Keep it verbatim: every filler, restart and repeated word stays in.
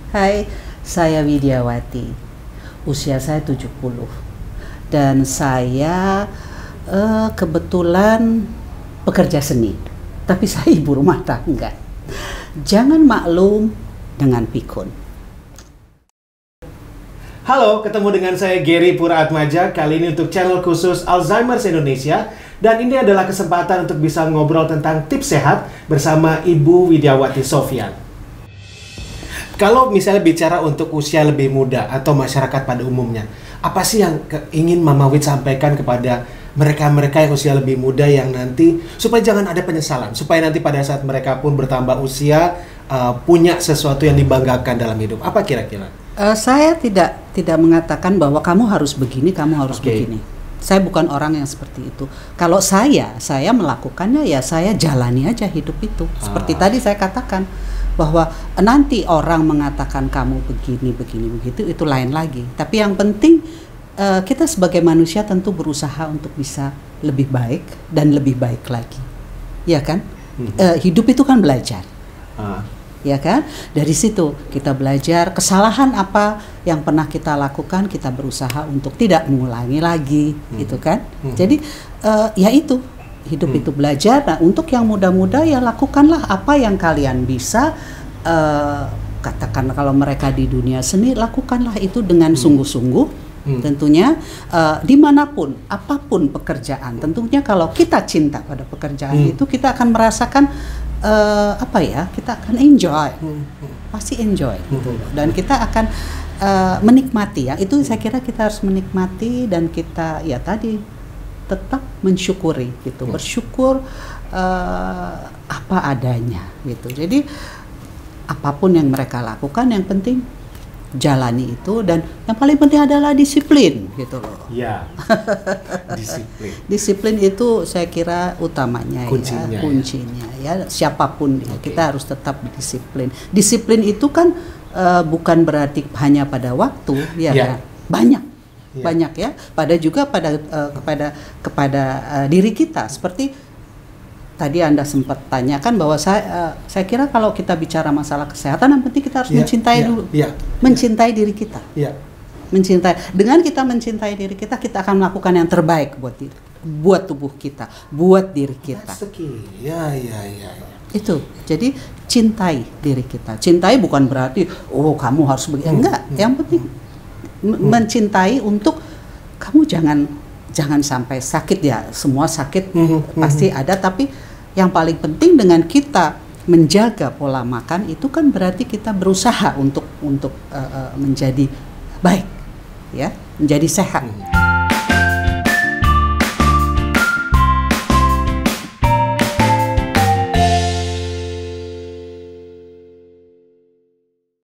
Hai, saya Widiawati. Usia saya tujuh puluh. Dan saya uh, kebetulan pekerja seni. Tapi saya ibu rumah tangga. Jangan maklum dengan pikun. Halo, ketemu dengan saya Gary Puraatmaja. Kali ini untuk channel khusus Alzheimer's Indonesia. Dan ini adalah kesempatan untuk bisa ngobrol tentang tips sehat bersama Ibu Widiawati Sofyan. Kalau misalnya bicara untuk usia lebih muda atau masyarakat pada umumnya, apa sih yang ingin Mama Wid sampaikan kepada mereka-mereka yang usia lebih muda yang nanti, supaya jangan ada penyesalan, supaya nanti pada saat mereka pun bertambah usia, uh, punya sesuatu yang dibanggakan dalam hidup. Apa kira-kira? Uh, saya tidak tidak mengatakan bahwa kamu harus begini, kamu harus okay. begini. Saya bukan orang yang seperti itu. Kalau saya, saya melakukannya ya saya jalani aja hidup itu. Seperti ah. tadi saya katakan bahwa nanti orang mengatakan kamu begini, begini, begitu, itu lain lagi. Tapi yang penting uh, kita sebagai manusia tentu berusaha untuk bisa lebih baik dan lebih baik lagi, ya kan? Hmm. Uh, hidup itu kan belajar. Ah. Ya kan, dari situ kita belajar kesalahan apa yang pernah kita lakukan, kita berusaha untuk tidak mengulangi lagi, hmm. gitu kan. Hmm. Jadi uh, ya itu hidup hmm. itu belajar. Nah, untuk yang muda-muda ya lakukanlah apa yang kalian bisa. Uh, katakan kalau mereka di dunia seni, lakukanlah itu dengan hmm. sungguh-sungguh. Hmm. Tentunya uh, dimanapun, apapun pekerjaan. Tentunya kalau kita cinta pada pekerjaan hmm. itu, kita akan merasakan uh, apa ya? Kita akan enjoy, hmm. pasti enjoy, gitu. Hmm. Dan kita akan uh, menikmati. Ya, itu saya kira kita harus menikmati dan kita ya tadi tetap mensyukuri, gitu. Hmm. Bersyukur uh, apa adanya, gitu. Jadi apapun yang mereka lakukan, yang penting jalani itu, dan yang paling penting adalah disiplin, gitu loh. Ya, disiplin. Disiplin itu saya kira utamanya, kuncinya, ya, kuncinya ya. ya. Siapapun okay. kita harus tetap disiplin. Disiplin itu kan uh, bukan berarti hanya pada waktu, ya, ya. Kan? Banyak, ya. banyak ya. Pada juga pada uh, kepada kepada uh, diri kita. Seperti tadi Anda sempat tanyakan bahwa saya, uh, saya kira kalau kita bicara masalah kesehatan, yang penting kita harus yeah, mencintai yeah, dulu, yeah, mencintai yeah. diri kita. Yeah. Mencintai. Dengan kita mencintai diri kita, kita akan melakukan yang terbaik buat diri, buat tubuh kita, buat diri kita. Ya, ya, ya. Itu. Jadi cintai diri kita. Cintai bukan berarti oh kamu harus begini. Hmm. Enggak. Hmm. Yang penting hmm. mencintai untuk kamu jangan jangan sampai sakit ya. Semua sakit hmm. pasti hmm. ada, tapi yang paling penting dengan kita menjaga pola makan itu kan berarti kita berusaha untuk untuk uh, uh, menjadi baik, ya, menjadi sehat.